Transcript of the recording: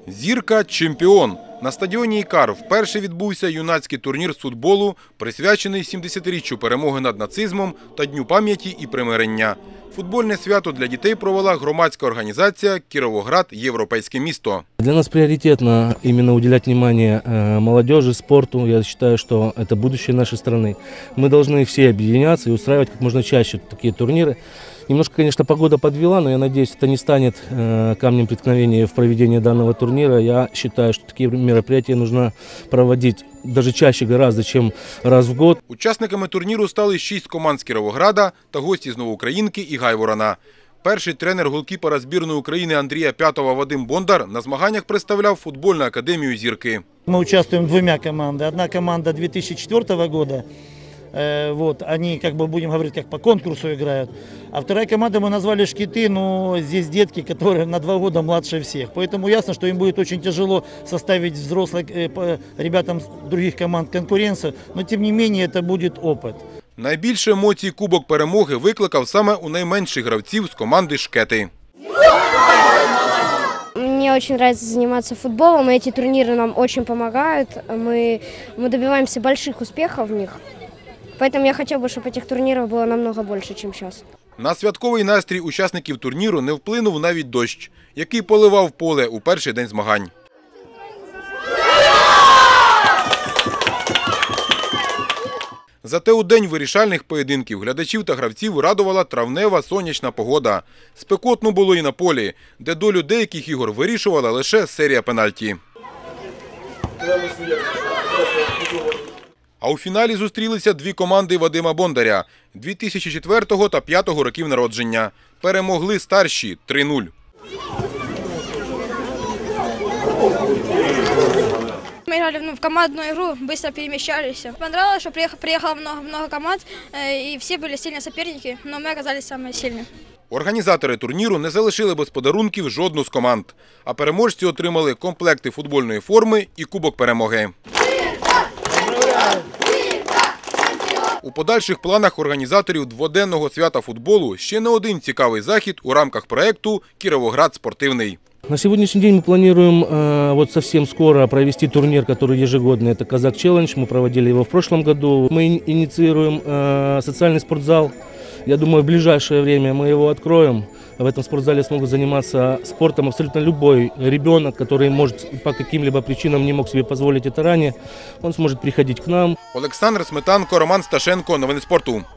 Зірка – чемпіон. На стадіоні «Ікар» вперше відбувся юнацький турнір з футболу, присвячений 70-річчю перемоги над нацизмом та Дню пам'яті і примирення. Футбольне свято для дітей провела громадська організація «Кіровоград. Європейське місто». Для нас приоритетно именно уделять внимание молодежи, спорту. Я считаю, что это будущее нашей страны. Мы должны все объединяться и устраивать как можно чаще такие турниры. Немножко, конечно, погода подвела, но я надеюсь, это не станет камнем преткновения в проведении данного турнира. Я считаю, что такие мероприятия нужно проводить даже чаще гораздо, чем раз в год. Учасниками турніру стали 6 команд з Кіровограда та гості з Новоукраїнки і Гайворона. Перший тренер голкіпера збірної України Андрія П'ятова Вадим Бондар на змаганнях представляв футбольну академію «Зірки». Мы участвуем двумя командами. Одна команда 2004 года, они, будем говорить, как по конкурсу играют. А вторая команда мы назвали «Шкиты», но здесь детки, которые на 2 года младше всех. Поэтому ясно, что им будет очень тяжело составить взрослых ребятам других команд конкуренцию, но тем не менее это будет опыт. Найбільше емоцій Кубок перемоги викликав саме у найменших гравців з команди «Шкети». Мне очень нравится заниматься футболом, и эти турниры нам очень помогают. Мы добиваемся больших успехов в них. Поэтому я хотела бы, чтобы этих турниров было намного больше, чем сейчас. На святковий настрій учасників турніру не вплинув навіть дощ, який поливав поле у перший день змагань. Зате у день вирішальних поєдинків глядачів та гравців радувала травнева сонячна погода. Спекотно було і на полі, де долю деяких ігор вирішувала лише серія пенальті. А у фіналі зустрілися 2 команди Вадима Бондаря – 2004 та 2005 років народження. Перемогли старші – 3-0. Мы играли в командную игру, быстро перемещались. Понравилось, что приехало много команд, и все были сильные соперники, но мы оказались самые сильные. Організатори турніру не залишили без подарунків жодну з команд, а переможці отримали комплекти футбольної форми і Кубок перемоги. У подальших планах організаторів дводенного свята футболу ще не один цікавий захід у рамках проєкту «Кіровоград спортивний». На сегодняшний день мы планируем совсем скоро провести турнир, который ежегодный. Это «Казак Челлендж». Мы проводили его в прошлом году. Мы инициируем социальный спортзал. Я думаю, в ближайшее время мы его откроем. В этом спортзале смогут заниматься спортом абсолютно любой ребенок, который, может, по каким-либо причинам не мог себе позволить это ранее. Он сможет приходить к нам. Олександр Сметанко, Роман Сташенко. Новини спорту.